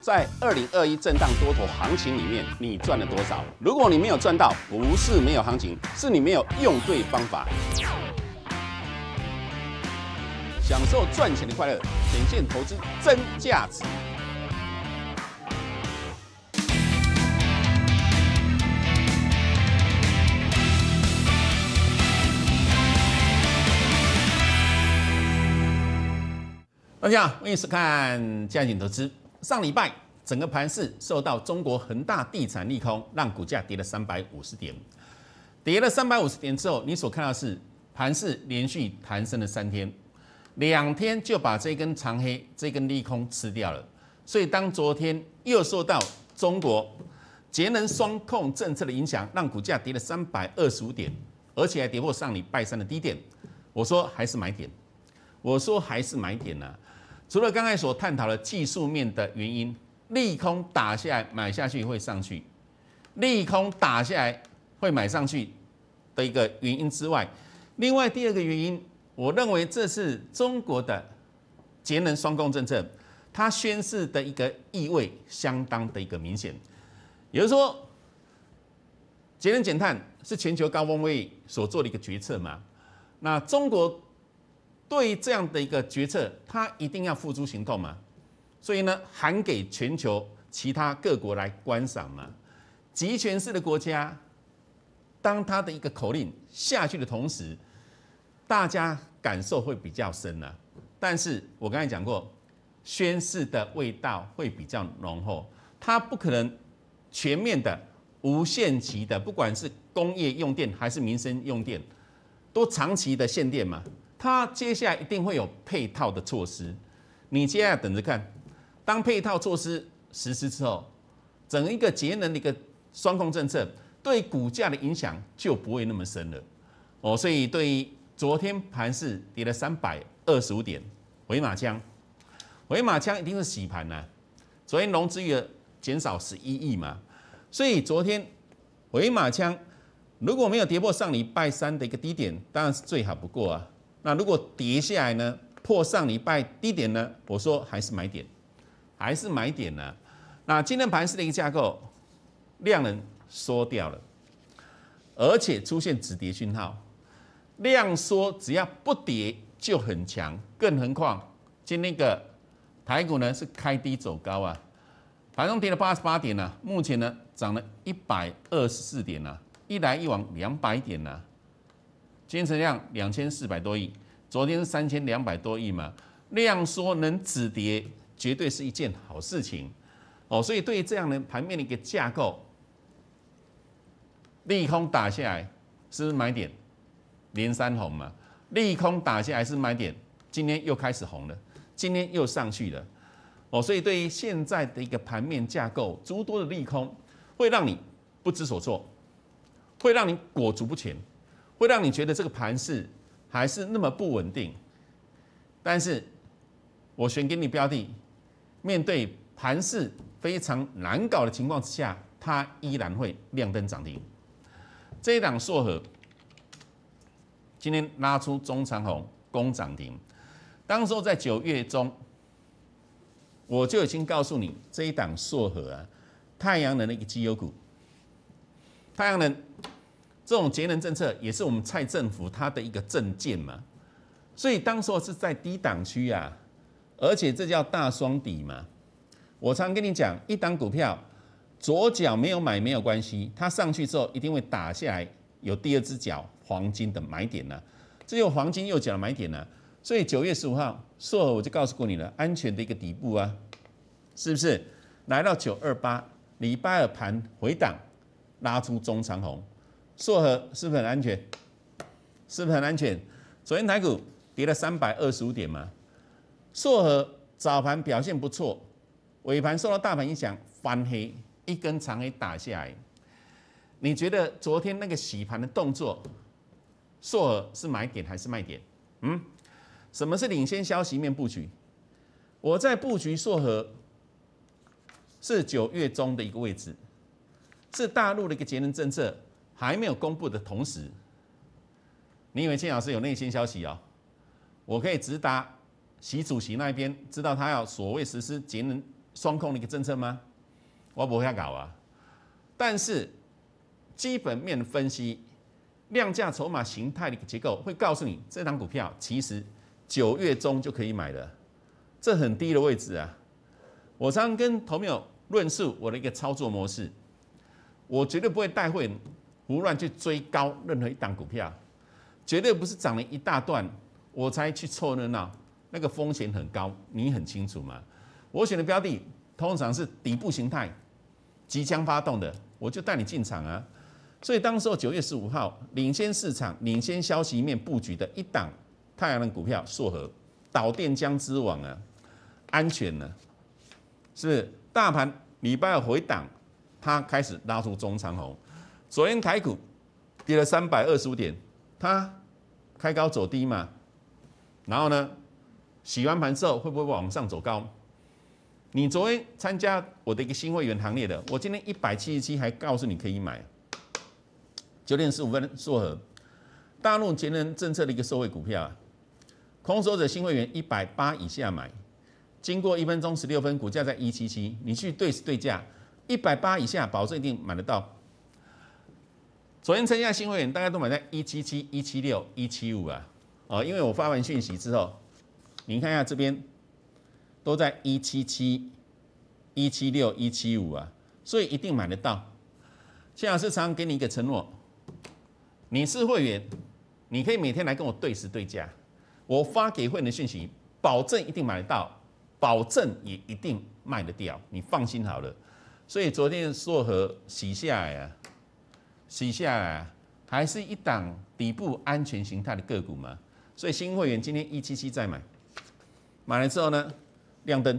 在2021震荡多头行情里面，你赚了多少？如果你没有赚到，不是没有行情，是你没有用对方法。享受赚钱的快乐，显现投资真价值。大家好，欢迎收看价值投资。上礼拜整个盘市受到中国恒大地产利空，让股价跌了350点。跌了350点之后，你所看到的是盘市连续弹升了3天，2天就把这根长黑、这根利空吃掉了。所以当昨天又受到中国节能双控政策的影响，让股价跌了325点，而且还跌破上礼拜三的低点。我说还是买点，除了刚才所探讨的技术面的原因，利空打下来买下去会上去，利空打下来会买上去的一个原因之外，另外第二个原因，我认为这是中国的节能双控政策，它宣示的一个意味相当的一个明显，也就是说，节能减碳是全球高峰会议所做的一个决策嘛，那中国对于这样的一个决策，它一定要付诸行动嘛，所以呢，函给全球其他各国来观赏嘛。集权式的国家，当它的一个口令下去的同时，大家感受会比较深了。但是我刚才讲过，宣示的味道会比较浓厚，它不可能全面的、无限期的，不管是工业用电还是民生用电，都长期的限电嘛。它接下来一定会有配套的措施，你接下来等着看。当配套措施实施之后，整一个节能的一个双控政策对股价的影响就不会那么深了。哦，所以对于昨天盘市跌了325点，回马枪一定是洗盘呐。昨天融资余额减少11亿嘛，所以昨天回马枪如果没有跌破上礼拜三的一个低点，当然是最好不过啊。那如果跌下来呢，破上礼拜低点呢，我说还是买点呢。那今天盘市的一个架构，量能缩掉了，而且出现止跌讯号，量缩只要不跌就很强，更何况今天个台股呢是开低走高啊，盘中跌了88点啊，目前呢涨了124点啊，一来一往200点啊。今天成交量2400多亿，昨天是3200多亿嘛，量缩能止跌，绝对是一件好事情哦。所以对于这样的盘面的一个架构，利空打下来是不是买点？连三红嘛，利空打下来是买点，今天又开始红了，今天又上去了哦。所以对于现在的一个盘面架构，诸多的利空会让你不知所措，会让你裹足不前。会让你觉得这个盘势还是那么不稳定，但是我选给你标的，面对盘势非常难搞的情况之下，它依然会亮灯涨停。这一档硕禾今天拉出中长红攻涨停，当时候在9月中，我就已经告诉你这一档硕禾啊，太阳能的一个绩优股，太阳能。这种节能政策也是我们蔡政府它的一个政见嘛，所以当时候是在低档区啊，而且这叫大双底嘛。我常跟你讲，一档股票左脚没有买没有关系，它上去之后一定会打下来，有第二只脚黄金的买点呢、这有黄金右脚的买点呢、所以9月15号，硕禾我就告诉过你了，安全的一个底部啊，是不是来到928，礼拜二盘回档拉出中长红。硕禾是不是很安全？昨天台股跌了325点嘛，硕禾早盘表现不错，尾盘受到大盘影响翻黑，一根长黑打下来。你觉得昨天那个洗盘的动作，硕禾是买点还是卖点？什么是领先消息面布局？我在布局硕禾是9月中的一个位置，是大陆的一个节能政策还没有公布的同时，你以为建老师有内线消息哦？我可以直达习主席那边，知道他要所谓实施节能双空的一个政策吗？我不会搞啊。但是基本面分析、量价筹码形态的一个结构会告诉你，这档股票其实9月中就可以买了，这很低的位置啊。我常常跟投朋友论述我的一个操作模式，我绝对不会带会员胡乱去追高任何一档股票，绝对不是涨了一大段我才去凑热闹，那个风险很高，你很清楚嘛。我选的标的通常是底部形态即将发动的，我就带你进场啊。所以当时候9月15号领先市场、领先消息面布局的一档太阳能股票硕和导电浆之王啊，安全呢，是不是？大盘礼拜二回档，它开始拉出中长红。昨天台股跌了325点，它开高走低嘛，然后呢，洗完盘之后会不会往上走高？你昨天参加我的一个新会员行列的，我今天177还告诉你可以买。9点15分，硕和大陆节能政策的一个受惠股票啊，空手者新会员180以下买，经过1分钟16分，股价在177，你去对时对价，180以下保证一定买得到。昨天参加新会员大家都买在177、176、175啊，因为我发完讯息之后，你看一下这边都在177、176、175啊，所以一定买得到。谢老师常常给你一个承诺，你是会员，你可以每天来跟我对时对价，我发给会员的讯息，保证一定买得到，保证也一定卖得掉，你放心好了。所以昨天硕和洗下来啊，还是一档底部安全形态的个股嘛。所以新会员今天177再买，买了之后呢，亮灯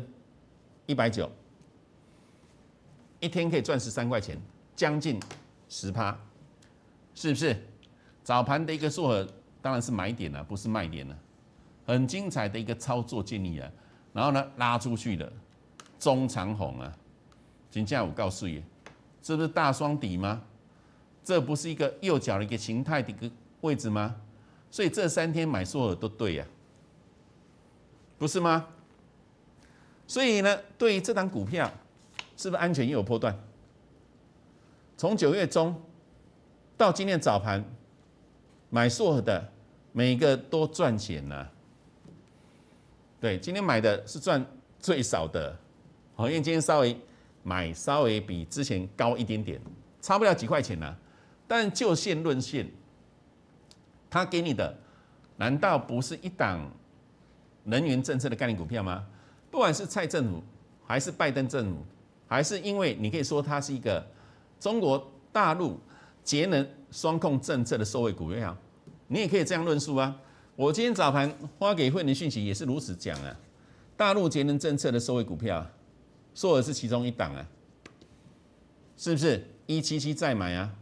190，一天可以赚13块钱，将近10%，是不是？早盘的一个硕和当然是买点了，不是卖点了，很精彩的一个操作建议啊。然后呢，拉出去的中长红啊，今天我告诉你，这不是大双底吗？这不是一个右脚的一个形态的一个位置吗？所以这3天买硕和都对呀，不是吗？所以呢，对于这档股票，是不是安全又有波段？从9月中到今天早盘，买硕和的每一个都赚钱了。对，今天买的是赚最少的，因为今天稍微比之前高一点点，差不了几块钱了。但就线论线，他给你的难道不是一档能源政策的概念股票吗？不管是蔡政府，还是拜登政府，还是因为你可以说它是一个中国大陆节能双控政策的受惠股票，你也可以这样论述啊。我今天早盘发给会员的讯息也是如此讲啊，大陆节能政策的受惠股票，硕和是其中一档啊，是不是？177再买啊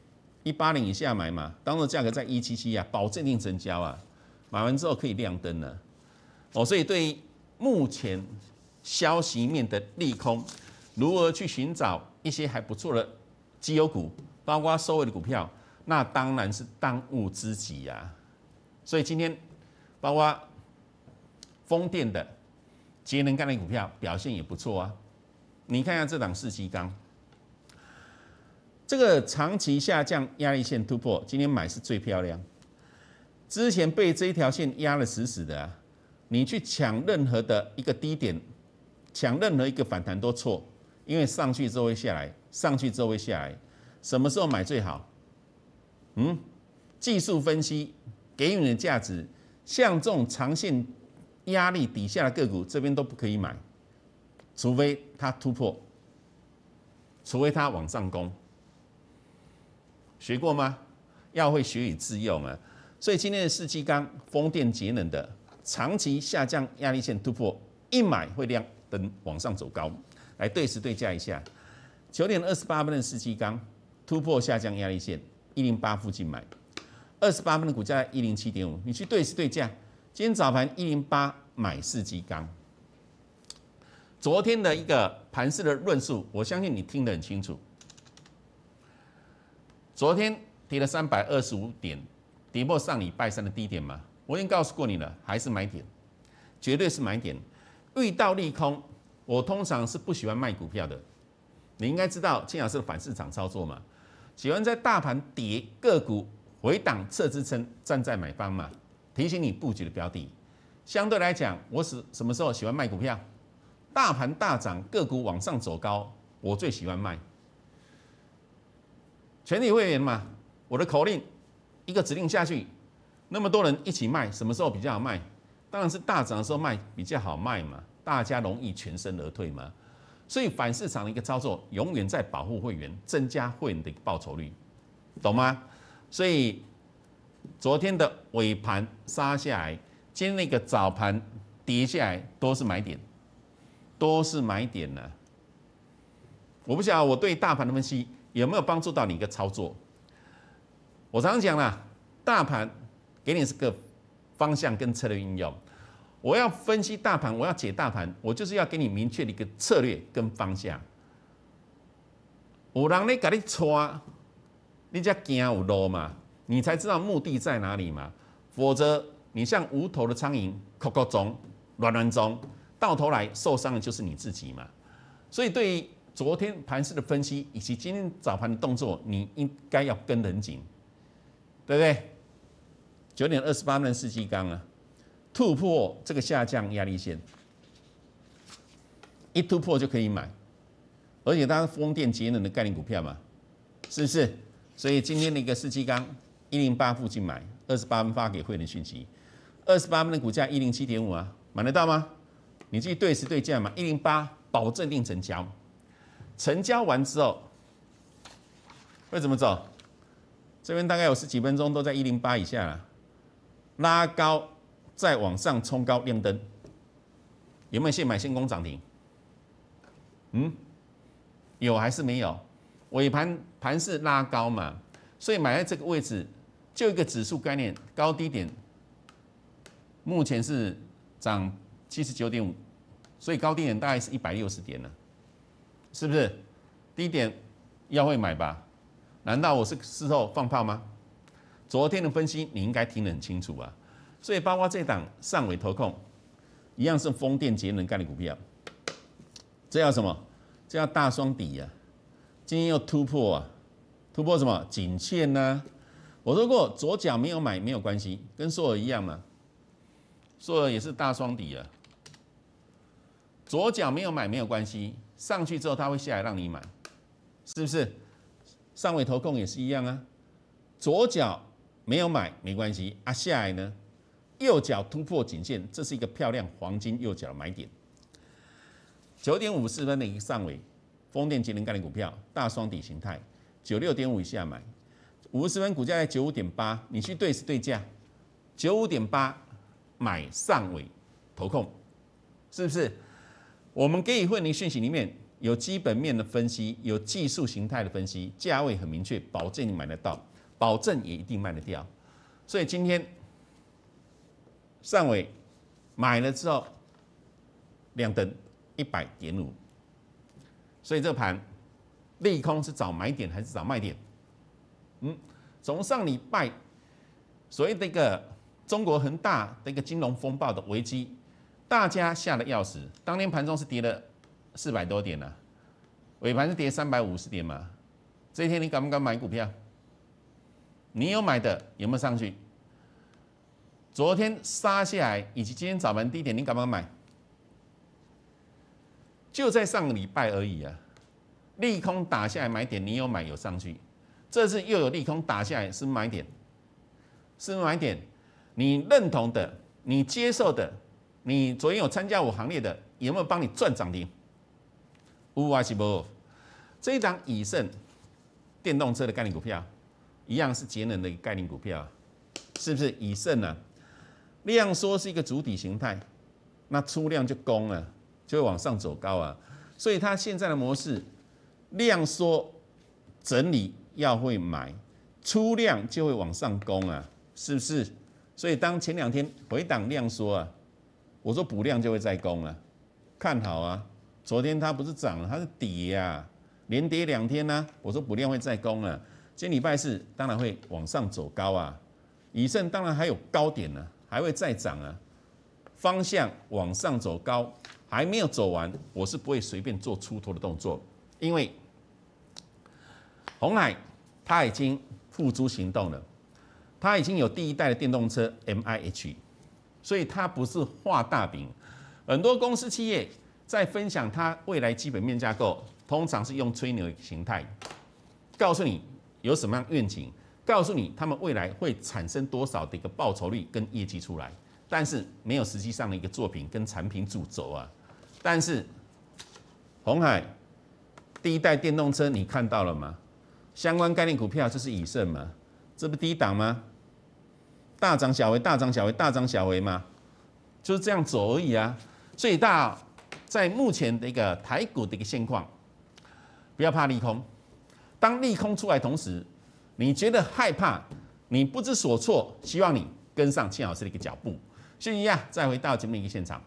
，180以下买嘛，当时价格在177啊，保证一定成交啊，买完之后可以亮灯了。所以对于目前消息面的利空，如何去寻找一些还不错的绩优股，包括受惠的股票，那当然是当务之急呀。所以今天包括风电的节能概念股票表现也不错啊。你看一下这档世纪钢，这个长期下降压力线突破，今天买是最漂亮。之前被这一条线压得死死的啊，你去抢任何的一个低点，抢任何一个反弹都错，因为上去之后会下来，上去之后会下来。什么时候买最好？技术分析给予你的价值，像这种长线压力底下的个股，这边都不可以买，除非它突破，除非它往上攻。学过吗？要会学以致用啊！所以今天的世纪钢、风电节能的长期下降压力线突破，一买会亮灯往上走高。来对时对价一下，9点28分的世纪钢突破下降压力线108附近买，28分的股价在107.5，你去对时对价。今天早盘108买世纪钢。昨天的一个盘势的论述，我相信你听得很清楚。昨天跌了325点，跌破上礼拜三的低点嘛？我已经告诉过你了，还是买点，绝对是买点。遇到利空， 我通常是不喜欢卖股票的。你应该知道金老师的反市场操作嘛，喜欢在大盘跌个股回档测支撑站在买方嘛，提醒你布局的标的。相对来讲，我什么时候喜欢卖股票？大盘大涨，个股往上走高，我最喜欢卖。全体会员嘛，我的口令一个指令下去，那么多人一起卖，什么时候比较好卖？当然是大涨的时候卖比较好卖嘛，大家容易全身而退嘛。所以反市场的一个操作，永远在保护会员，增加会员的报酬率，懂吗？所以昨天的尾盘杀下来，今天那个早盘跌下来，都是买点，都是买点呢。我不晓得我对大盘的分析有没有帮助到你一个操作。我常常讲啦，大盘给你是个方向跟策略应用。我要分析大盘，我要解大盘，我就是要给你明确的一个策略跟方向。有人咧给你抓，你才惊有路嘛，你才知道目的在哪里嘛。否则你像无头的苍蝇，扣扣中，乱乱中，到头来受伤的就是你自己嘛。所以对于昨天盘势的分析以及今天早盘的动作，你应该要跟得很紧，对不对？9:28的世纪钢啊，突破这个下降压力线，一突破就可以买，而且它是风电节能的概念股票嘛，是不是？所以今天的一个世纪钢108附近买，28分发给会员讯息，28分的股价107.5啊，买得到吗？你自己对时对价嘛，108保证定成交。成交完之后会怎么走？这边大概有10几分钟都在108以下了，拉高再往上冲高亮灯，有没有现买现攻涨停？有还是没有？尾盘是拉高嘛，所以买在这个位置，就一个指数概念，高低点目前是涨79.5，所以高低点大概是160点了。是不是？低点要会买吧？难道我是事后放炮吗？昨天的分析你应该听得很清楚啊。所以包括这档上尾投控，一样是风电节能概念股票。这叫什么？这叫大双底啊！今天又突破啊！突破什么？颈线呢？我说过左脚没有买没有关系，跟索尔一样嘛。索尔也是大双底啊。左脚没有买没有关系。上去之后，它会下来让你买，是不是？上尾投控也是一样啊。左脚没有买没关系啊，下来呢，右脚突破颈线，这是一个漂亮黄金右脚的买点。9:54分的一个上尾，风电节能概念股票，大双底形态，96.5以下买，50分股价在95.8，你去对时对价，95.8买上尾投控，是不是？我们给予会员讯息里面有基本面的分析，有技术形态的分析，价位很明确，保证你买得到，保证也一定卖得掉。所以今天上尾买了之后亮灯100.5，所以这盘利空是找买点还是找卖点？从上礼拜所谓的一个中国恒大的一个金融风暴的危机。大家吓得要死，当天盘中是跌了400多点啊，尾盘是跌350点嘛。这一天你敢不敢买股票？你有买的有没有上去？昨天杀下来，以及今天早盘低点，你敢不敢买？就在上个礼拜而已啊，利空打下来买点，你有买有上去。这次又有利空打下来，是买点，是买点。你认同的，你接受的。你昨天有参加我行列的，有没有帮你赚涨停？有还是无？这一档以盛电动车的概念股票，一样是节能的概念股票，是不是？以盛啊，量缩是一个主体形态，那出量就攻了，就会往上走高啊。所以它现在的模式，量缩整理要会买，出量就会往上攻啊，是不是？所以当前2天回档量缩啊。我说补量就会再攻了，看好啊！昨天它不是涨了，它是跌啊，连跌2天呢、我说补量会再攻了，今天礼拜四当然会往上走高啊。以盛当然还有高点呢、还会再涨啊，方向往上走高， 还没有走完，我是不会随便做出头的动作，因为鸿海它已经付诸行动了，它已经有第一代的电动车 MIH， 所以它不是画大饼。很多公司企业在分享它未来基本面架构，通常是用吹牛形态，告诉你有什么样愿景，告诉你他们未来会产生多少的一个报酬率跟业绩出来，但是没有实际上的一个作品跟产品主轴啊。但是鸿海第一代电动车你看到了吗？相关概念股票就是以盛嘛，这不低档吗？大涨小回，大涨小回，大涨小回嘛，就是这样走而已啊。所以在目前的一个台股的一个现况，不要怕利空。当利空出来同时，你觉得害怕，你不知所措，希望你跟上庆老师的一个脚步。休息一下，再回到节目的一个现场。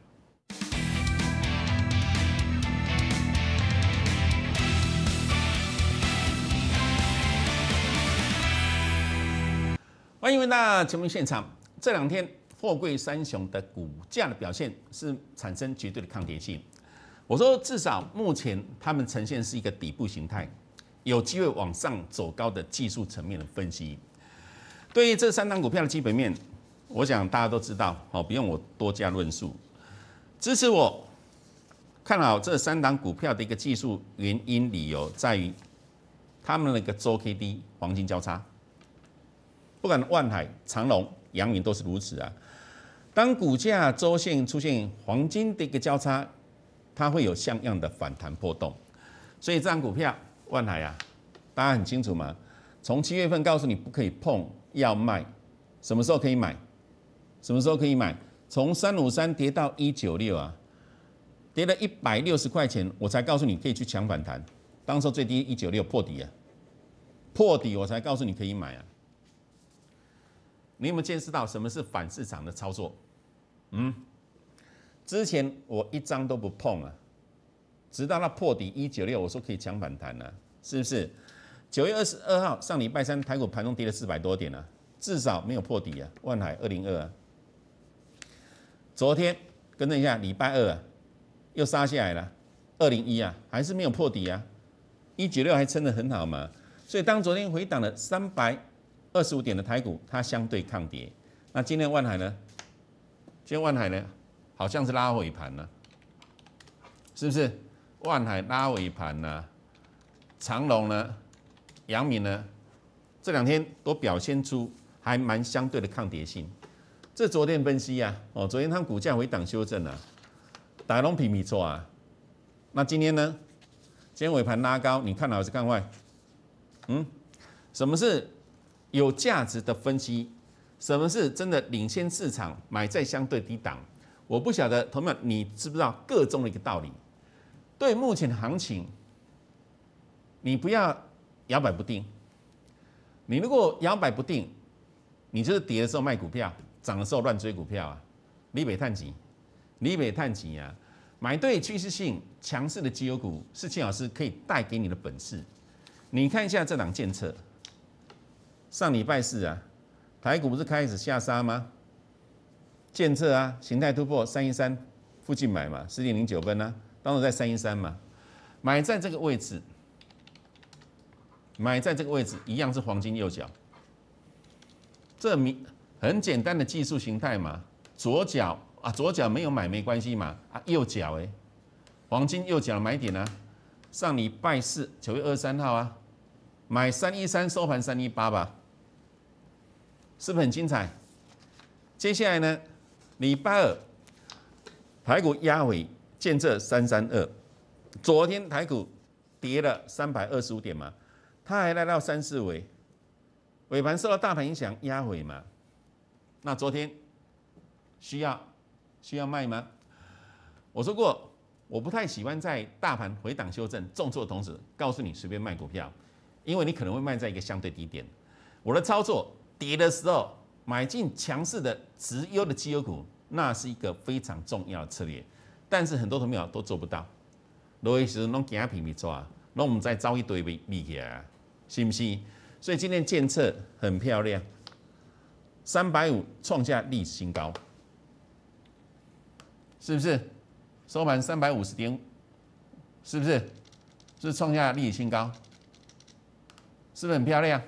欢迎回到节目现场。这两天货柜三雄的股价的表现是产生绝对的抗跌性。我说至少目前他们呈现是一个底部形态，有机会往上走高的技术层面的分析。对于这三档股票的基本面，我想大家都知道，不用我多加论述。支持我看好这三档股票的一个技术原因理由在于，他们的一个周 K D 黄金交叉。不管万海、长荣、阳明都是如此啊。当股价周线出现黄金的一个交叉，它会有像样的反弹波动。所以这张股票万海啊，大家很清楚嘛。从7月份告诉你不可以碰，要卖，什么时候可以买？什么时候可以买？从353跌到196啊，跌了160块钱，我才告诉你可以去抢反弹。当时最低196破底啊，破底我才告诉你可以买啊。你有没有见识到什么是反市场的操作？之前我一张都不碰啊，直到它破底196，我说可以抢反弹啊，是不是？9月22号上礼拜三台股盘中跌了400多点啊，至少没有破底啊。万海202啊，昨天更正一下，礼拜二啊又杀下来了，201啊还是没有破底啊，196还撑得很好嘛。所以当昨天回档了325点的台股，它相对抗跌。那今天万海呢？今天万海呢，好像是拉尾盘了，是不是？万海拉尾盘呢？长荣呢？阳明呢？这两天都表现出还蛮相对的抗跌性。这昨天分析啊，昨天它股价回档修正啊，大龙皮米错啊。那今天呢？今天尾盘拉高，你看好还是看坏？什么是有价值的分析？什么是真的领先市场，买在相对低档？我不晓得，同学们你知不知道个中的一个道理？对目前的行情，你不要摇摆不定。你如果摇摆不定，你就是跌的时候卖股票，涨的时候乱追股票啊！你北探级，你北探级啊！买对趋势性强势的绩优股，是庆老师可以带给你的本事。你看一下这档建策，上礼拜四啊。台股不是开始下杀吗？建策啊，形态突破313附近买嘛，10.09分啊，当时在313嘛，买在这个位置，买在这个位置一样是黄金右脚，这很简单的技术形态嘛，左脚没有买没关系嘛，右脚黄金右脚买点啊，上礼拜四9月23号啊，买313收盘318吧。是不是很精彩？接下来呢，礼拜二台股压回建设332，昨天台股跌了325点嘛，它还来到34尾，尾盘受到大盘影响压回嘛。那昨天需要卖吗？我说过，我不太喜欢在大盘回档修正重挫的同时，告诉你随便卖股票，因为你可能会卖在一个相对低点。我的操作。跌的时候买进强势的直优的绩优股，那是一个非常重要的策略。但是很多同学都做不到，有的时候拢惊皮皮抓，拢唔再招一堆米起来，是不是？所以今天建策很漂亮，350创下历史新高，是不是？ 收盘350.5，是不是？是不是创下历史新高？是不是很漂亮？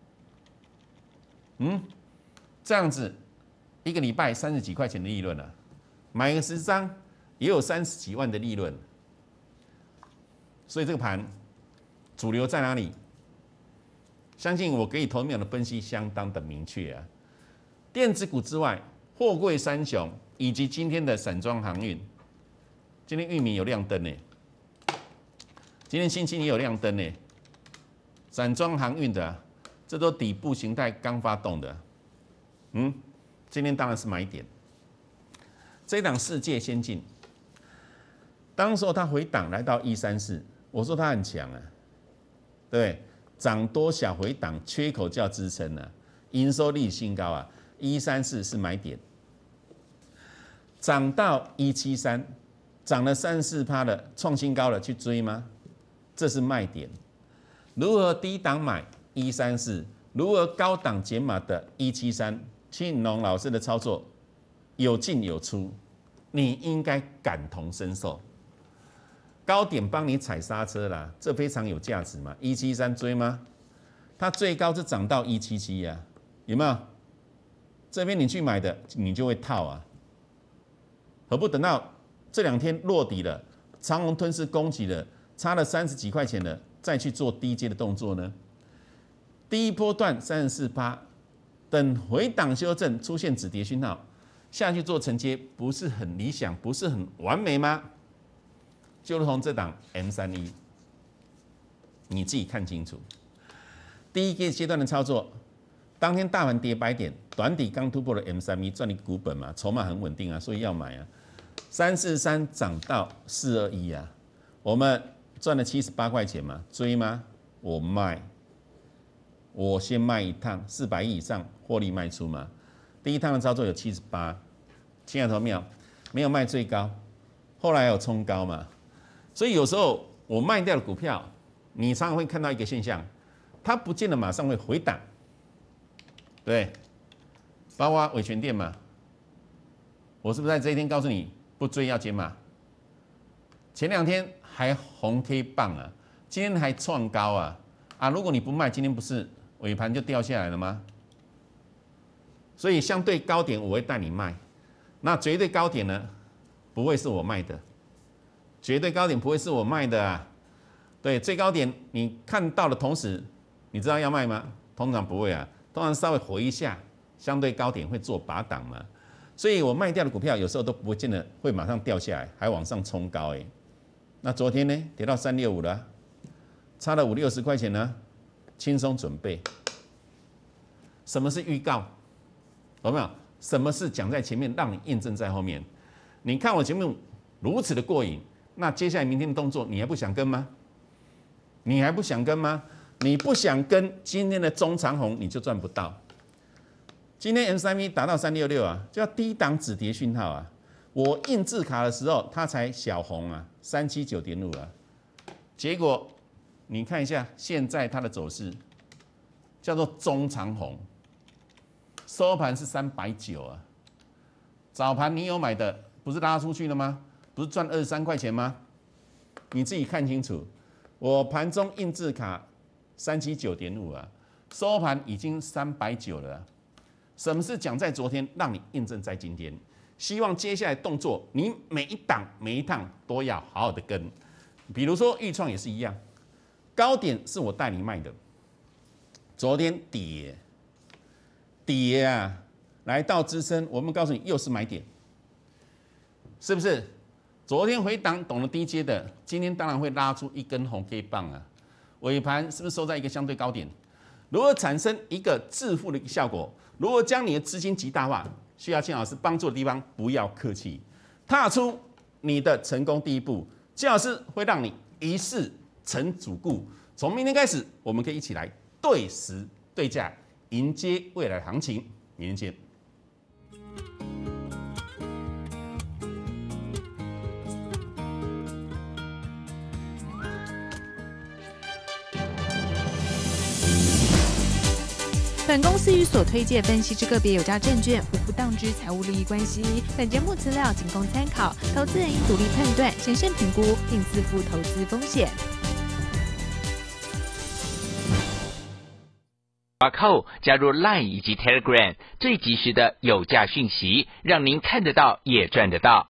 这样子一个礼拜30几块钱的利润了，买个10张也有30几万的利润。所以这个盘主流在哪里？相信我给你投资者的分析相当的明确啊。电子股之外，货柜三雄以及今天的散装航运，今天裕民有亮灯呢，今天新兴也有亮灯呢。散装航运的，这都底部形态刚发动的，今天当然是买点。这一档世界先进，当时候它回档来到134，我说它很强啊，对不对？涨多小回档，缺口叫支撑啊，营收历史新高啊，134是买点。涨到173，涨了34%的创新高了，去追吗？这是卖点。如何低档买134？如何高档减码的173？庆农老师的操作有进有出，你应该感同身受。高点帮你踩刹车啦，这非常有价值嘛。173追吗？它最高是涨到177呀，有没有？这边你去买的，你就会套啊。何不等到这2天落底了，长虹吞噬攻击了，差了30几块钱了，再去做低阶的动作呢？第一波段34%，等回档修正出现止跌讯号，下去做承接，不是很理想，不是很完美吗？就如同这档 M31，你自己看清楚。第一个阶段的操作，当天大盘跌100点，短底刚突破了 M31，赚你股本嘛，筹码很稳定啊，所以要买啊。343涨到421啊，我们赚了78块钱嘛，追吗？我卖，我先卖一趟，400亿以上获利卖出嘛。第一趟的操作有78，亲爱的朋友，没有卖最高，后来有冲高嘛。所以有时候我卖掉的股票，你常常会看到一个现象，它不见得马上会回档，对，包括伟全店嘛，我是不是在这一天告诉你不追要减码？前2天还红 K 棒啊，今天还创高啊，如果你不卖，今天不是尾盘就掉下来了吗？所以相对高点我会带你卖，那绝对高点呢，不会是我卖的。绝对高点不会是我卖的啊，对，最高点你看到的同时，你知道要卖吗？通常不会啊，通常稍微回一下，相对高点会做拔档嘛。所以我卖掉的股票有时候都不见得会马上掉下来，还往上冲高那昨天呢，跌到365了，差了50-60块钱呢，轻松准备。什么是预告？懂没有？什么是讲在前面，让你验证在后面？你看我节目如此的过瘾。那接下来明天的动作，你还不想跟吗？你还不想跟吗？你不想跟，今天的中长红你就赚不到。今天 M31达到366啊，叫低档止跌讯号啊。我印字卡的时候，它才小红啊，379.5啊。结果你看一下现在它的走势，叫做中长红，收盘是390啊。早盘你有买的，不是拉出去了吗？不是赚23块钱吗？你自己看清楚。我盘中印字卡379.5啊，收盘已经390了什么是讲在昨天，让你印证在今天？希望接下来动作，你每一档每一趟都要好好的跟。比如说裕创也是一样，高点是我带你卖的，昨天跌啊，来到支撑，我们告诉你又是买点，是不是？昨天回档懂了低阶的，今天当然会拉出一根红 K 棒啊。尾盘是不是收在一个相对高点？如何产生一个致富的一个效果？如何将你的资金极大化？需要庆老师帮助的地方，不要客气，踏出你的成功第一步。庆老师会让你一世成主顾。从明天开始，我们可以一起来对时对价，迎接未来的行情。明天见。 本公司与所推介分析之个别有价证券无不当之财务利益关系。本节目资料仅供参考，投资人应独立判断、审慎评估，并自负投资风险。 扣加入 LINE 以及 Telegram 最及时的有价讯息，让您看得到也赚得到。